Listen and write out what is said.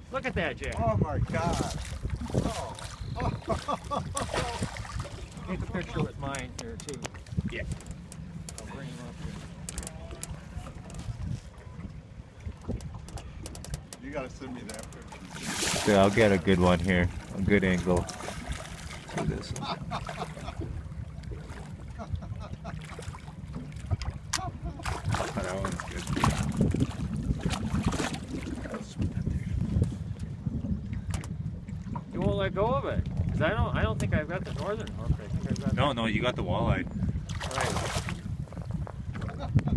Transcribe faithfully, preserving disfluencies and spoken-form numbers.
Look at that, Jack. Oh my God. Oh. Take a picture with mine here too. Yeah. I'll bring him up here. You gotta send me that picture. Yeah, I'll get a good one here. A good angle. Do this. Oh, that one's good. You won't let go of it, cause I don't. I don't think I've got the northern hook. I think I've got. No, no, you got the walleye. Right.